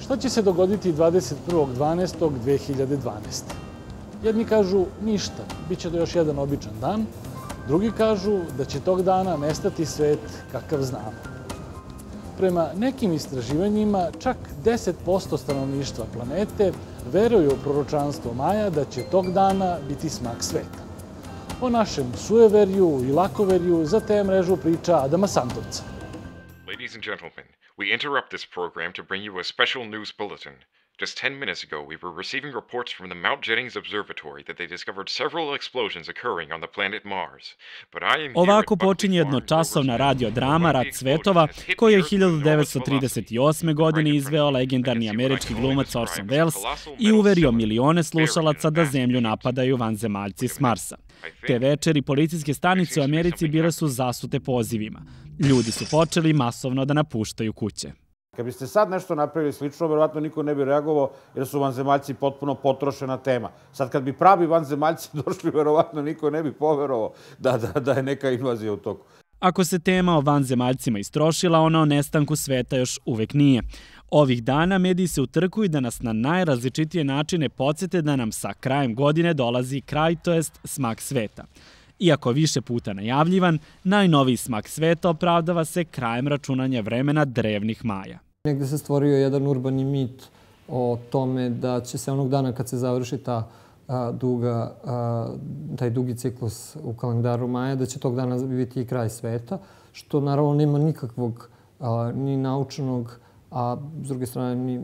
Šta će se dogoditi 21.12.2012? Jedni kažu ništa, bit će to još jedan običan dan. Drugi kažu da će tog dana nestati svet kakav znamo. Prema nekim istraživanjima, čak 10% stanovništva planete veruje u proročanstvo Maja da će tog dana biti smak sveta. O našem sujeverju i lakoverju za te mrežu priča Adama Santovca. Ladies and gentlemen, we interrupt this program to bring you a special news bulletin. Just 10 minutes ago, we were receiving reports from the Mount Jennings Observatory that they discovered several explosions occurring on the planet Mars. But I am Ovako počinje jednočasovna radiodrama Rat svetova, koju je 1938. godine izveo legendarni američki glumac Orson Welles i uverio milione slušalaca da Zemlju napadaju vanzemaljci s Marsa. Te večeri policijske stanice u Americi bile su zasute pozivima. Ljudi su počeli masovno da napuštaju kuće. Kad biste sad nešto napravili slično, verovatno niko ne bi reagovao jer su vanzemaljci potpuno potrošena tema. Sad kad bi pravi vanzemaljci došli, verovatno niko ne bi poverovao da je neka invazija u toku. Ako se tema o vanzemaljcima istrošila, ona o nestanku sveta još uvek nije. Ovih dana mediji se utrkuju da nas na najrazličitije načine podsete da nam sa krajem godine dolazi kraj, to jest smak sveta. Iako više puta najavljivan, najnoviji smak sveta opravdava se krajem računanja vremena drevnih Maja. Negde se stvorio jedan urbani mit o tome da će se onog dana kad se završi taj dugi ciklus u kalendaru Maja, da će tog dana biti i kraj sveta, što naravno nema nikakvog ni naučnog, a s druge strane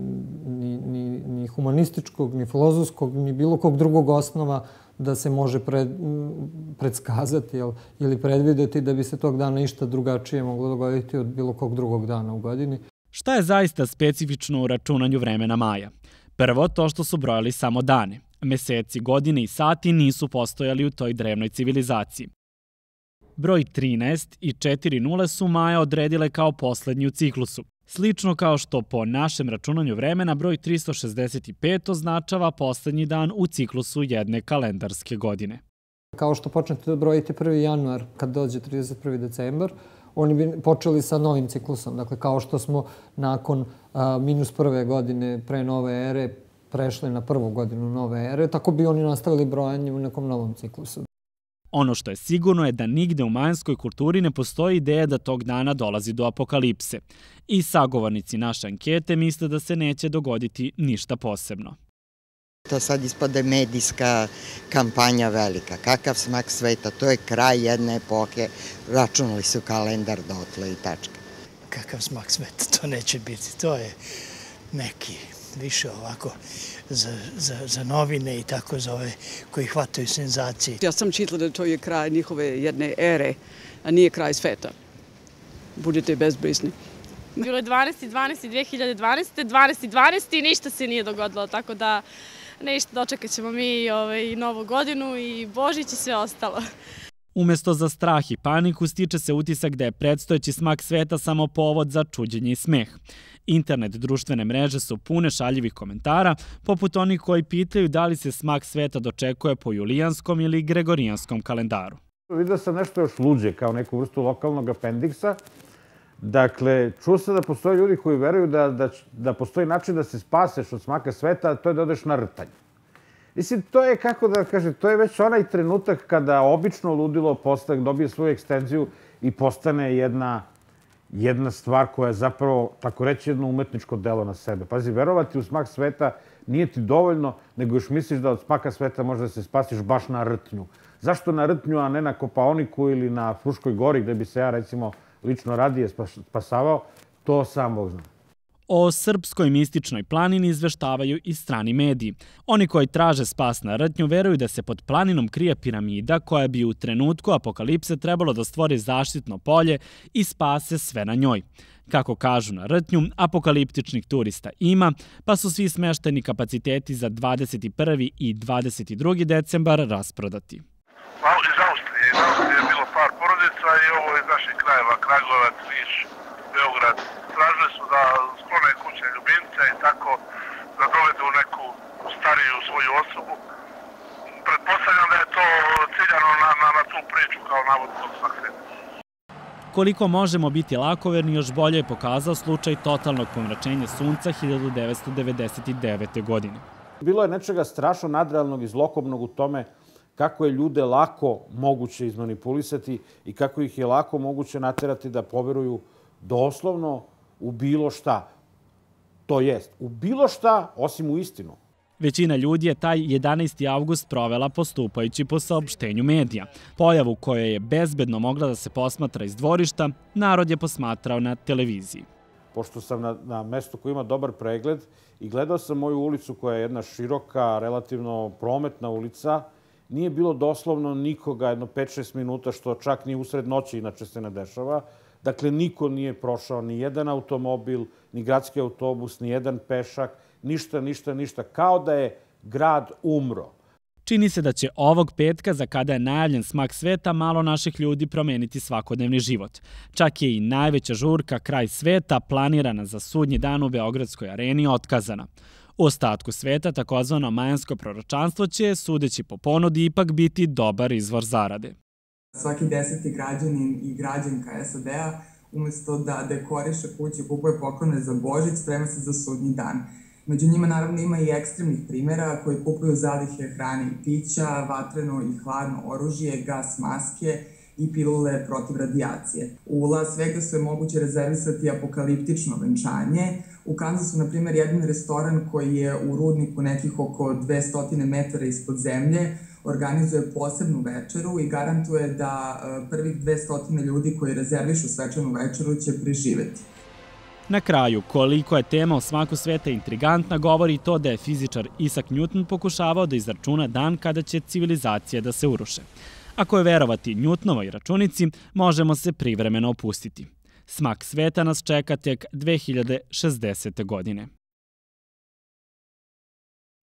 ni humanističkog, ni filozofskog, ni bilo kog drugog osnova da se može predskazati ili predvideti da bi se tog dana išta drugačije moglo dogoditi od bilo kog drugog dana u godini. Šta je zaista specifično u računanju vremena Maja? Prvo, to što su brojali samo dane. Meseci, godine i sati nisu postojali u toj drevnoj civilizaciji. Broj 13 i 4 nule su Maja odredile kao poslednji u ciklusu. Slično kao što po našem računanju vremena broj 365 označava poslednji dan u ciklusu jedne kalendarske godine. Kao što počnete da brojite 1. januar kad dođe 31. decembar, oni bi počeli sa novim ciklusom. Dakle, kao što smo nakon minus prve godine pre nove ere prešli na prvu godinu nove ere, tako bi oni nastavili brojanje u nekom novom ciklusu. Ono što je sigurno je da nigde u majanskoj kulturi ne postoji ideja da tog dana dolazi do apokalipse. I sagovornici naše ankete misle da se neće dogoditi ništa posebno. To sad ispada medijska kampanja velika. Kakav smak sveta, to je kraj jedne epohe. Računali su kalendar dotle i tačka. Kakav smak sveta, to neće biti. To je neki više ovako za novine i tako za ove koji hvataju senzacije. Ja sam čitala da to je kraj njihove jedne ere, a nije kraj sveta. Budete bezbrižni. Bilo je 12.12.2012, 12.12 i ništa se nije dogodilo, tako da ništa, dočekat ćemo mi i Novu godinu i Božić i sve ostalo. Umesto za strah i paniku stiče se utisak da je predstojeći smak sveta samo povod za čuđenje i smeh. Internet društvene mreže su pune šaljivih komentara, poput onih koji pitaju da li se smak sveta dočekuje po julijanskom ili gregorijanskom kalendaru. Vidio sam nešto još luđe, kao neku vrstu lokalnog apendiksa. Dakle, čuo sam da postoje ljudi koji veruju da postoji način da se spaseš od smaka sveta, a to je da odeš na rtanje. Mislim, to je, kako da kažem, to je već onaj trenutak kada obično ludilo dobije svoju ekstenziju i postane jedna stvar koja je zapravo, tako reći, jedno umetničko delo na sebe. Pazi, verovati u smak sveta nije ti dovoljno, nego još misliš da od smaka sveta može da se spasiš baš na rtnju. Zašto na rtnju, a ne na Kopaoniku ili na Fruškoj gori, gde bi se ja, recimo, lično radije spasavao, to sam Bog zna. O srpskoj mističnoj planini izveštavaju i strani mediji. Oni koji traže spas na rtnju veruju da se pod planinom krije piramida koja bi u trenutku apokalipse trebalo da stvori zaštitno polje i spase sve na njoj. Kako kažu na rtnju, apokaliptičnih turista ima, pa su svi smešteni kapaciteti za 21. i 22. decembar rasprodati. Iz Austrije je bilo par porodica i ovo iz naših krajeva, Kragujevac, Niš, Beograd. Tražili su da sklone kuće ljubimce i tako da dovedu neku stariju svoju osobu. Pretpostavljam da je to ciljano na tu priču kao navodno smak sveta. Koliko možemo biti lakoverni još bolje je pokazao slučaj totalnog pomračenja sunca 1999. godine. Bilo je nečega strašno nadrealnog i zlokobnog u tome kako je ljude lako moguće izmanipulisati i kako ih je lako moguće naterati da poveruju doslovno u bilo šta. To jest, u bilo šta osim u istinu. Većina ljudi je taj 11. avgust provela postupajući po saopštenju medija. Pojavu koja je bezbedno mogla da se posmatra iz dvorišta, narod je posmatrao na televiziji. Pošto sam na mestu koji ima dobar pregled i gledao sam moju ulicu koja je jedna široka, relativno prometna ulica, nije bilo doslovno nikoga, jedno 5-6 minuta, što čak ni usred noći inače se ne dešava. Dakle, niko nije prošao, ni jedan automobil, ni gradski autobus, ni jedan pešak, ništa, kao da je grad umro. Čini se da će ovog petka, za kada je najavljen smak sveta, malo naših ljudi promeniti svakodnevni život. Čak je i najveća žurka Kraj sveta, planirana za sudnji dan u Beogradskoj areni, otkazana. U ostatku sveta, takozvano majansko proročanstvo će, sudeći po ponudi, ipak biti dobar izvor zarade. Svaki 10. građanin i građanka SAD-a, umesto da dekoriše kuću, kupuje poklone za Božić, sprema se za sudnji dan. Među njima naravno ima i ekstremnih primjera koji kupuju zalihe hrane i pića, vatreno i hladno oružje, gas maske i pilule protiv radijacije. U Las Vegasu je moguće rezervisati apokaliptično venčanje. U Kansasu, na primjer, jedan restoran koji je u rudniku nekih oko 200 metara ispod zemlje organizuje posebnu večeru i garantuje da prvih 200 ljudi koji rezervišu svečanu večeru će preživeti. Na kraju, koliko je tema o smaku sveta intrigantna, govori i to da je fizičar Isaac Newton pokušavao da izračuna dan kada će civilizacije da se uruše. Ako je verovati Newtonovoj računici, možemo se privremeno opustiti. Smak sveta nas čeka tek 2060. godine.